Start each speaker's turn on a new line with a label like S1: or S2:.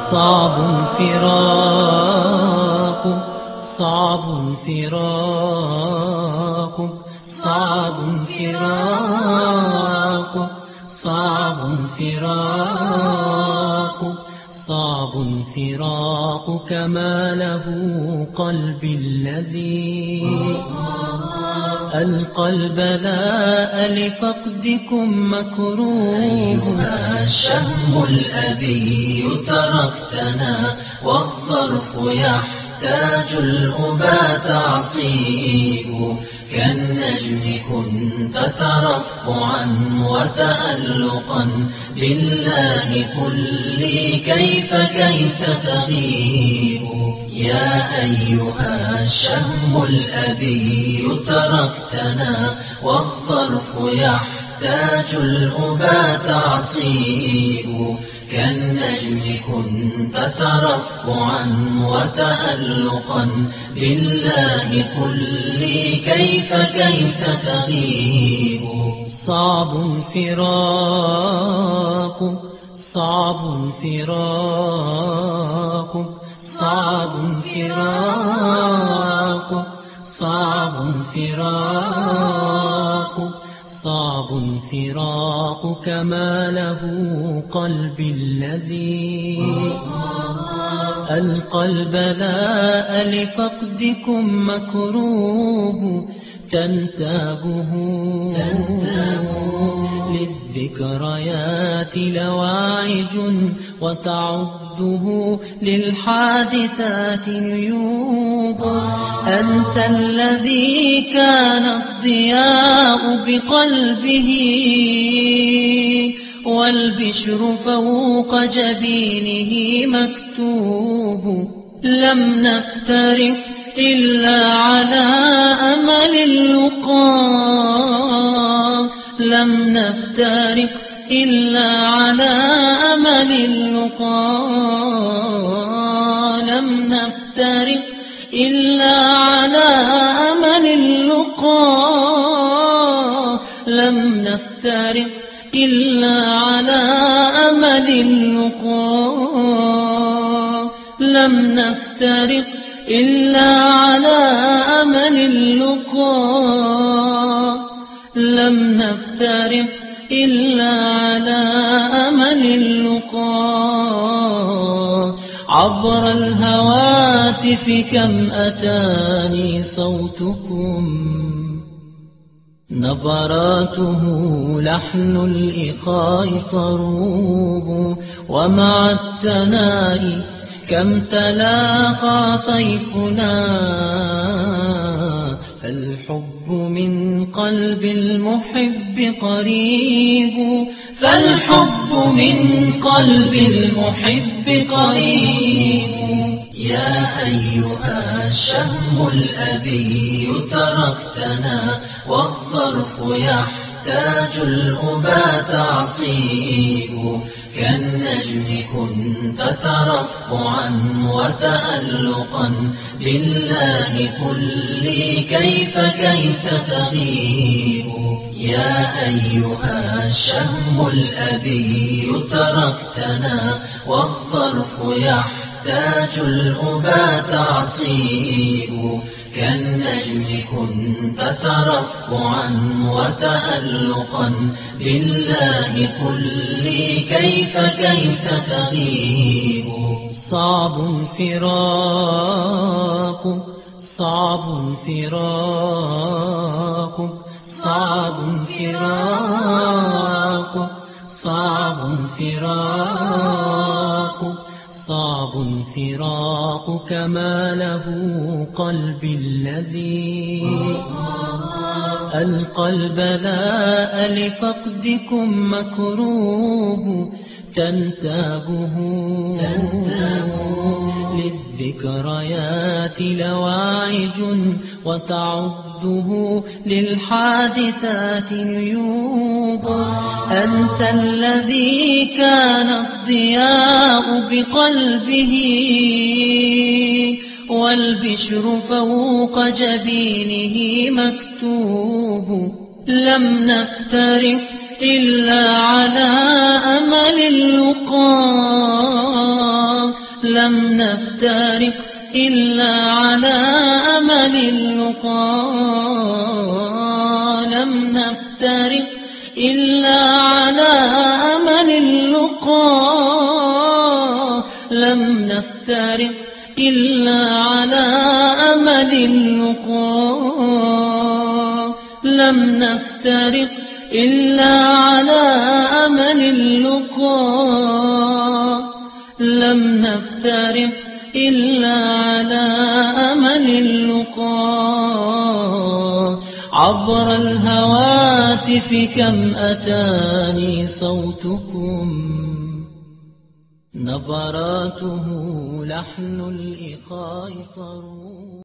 S1: صعب فراق، صعب فراق، صعب فراق، صعب فراق، صعب فراق كما له قلبي الذي القلب لا لفقدكم مكروه.
S2: أيها الشهم الأبي تركتنا والظرف يحتاج الأبى تعصيب، كالنجم كنت ترفعا وتألقا لله قل لي كيف تغيب. يا أيها الشهم الأبي تركتنا والظرف يحتاج الأبى تعصيب، كالنجم كنت ترفعا وتألقا لله قل لي كيف تغيب.
S1: صعب فراق، صعب فراق، صعب فراق، صعب فراق، صعب فراق كما له قلبي الذي القلب لا لفقدكم مكروه. تنتابه للذكريات لواعج، وتعده للحادثات نيوب. أنت الذي كان الضياء بقلبه والبشر فوق جبينه مكتوب. لم نفترق إلا على أمل اللقاء، لم نفترق إلا على أمل اللقاء، لم نفترق إلا على أمل اللقاء، لم نفترق إلا على أمل اللقاء، لم نفترق إلا على أمل اللقاء، لم نفترق إلا على أمل اللقاء. عبر الهواتف كم أتاني صوتكم، نبراته لحن الإخاء طروب. ومع التنائي كم تلاقى طيفنا، فالحب من قلب المحب قريب، فالحب من قلب المحب قريب.
S2: يا أيها الشهم الأبي تركتنا والظرف يحتاج الأبى تعصيب، كالنجم كنت ترفعا وتألقا لله قل لي كيف تغيب. يا أيها الشهم الأبي تركتنا والظرف يحتاج الأبى تعصيب، كالنجم كنت ترفعا وتألقا لله قل لي كيف تغيب.
S1: صعب فراق، صعب فراق، صعب فراق، صعب فراق، صعب فراق كما له قلبي الذي القلب لا لفقدكم مكروه. تنتابه للذكريات لواعج، وتعده للحادثات نيوب. أنت الذي كان الضياء بقلبه والبشر فوق جبينه مكتوب. لم نفترق إلا على أمل اللقاء، لم نفترق إلا على أمل اللقاء، لم نفترق إلا على أمل اللقاء، لم نفترق إلا على أمل اللقاء، لم نفترق إلا على أمل اللقاء، لم نفترق إلا على أمل اللقاء. عبر الهواتف كم أتاني صوتكم، نبراته لحن الإخاء طروب.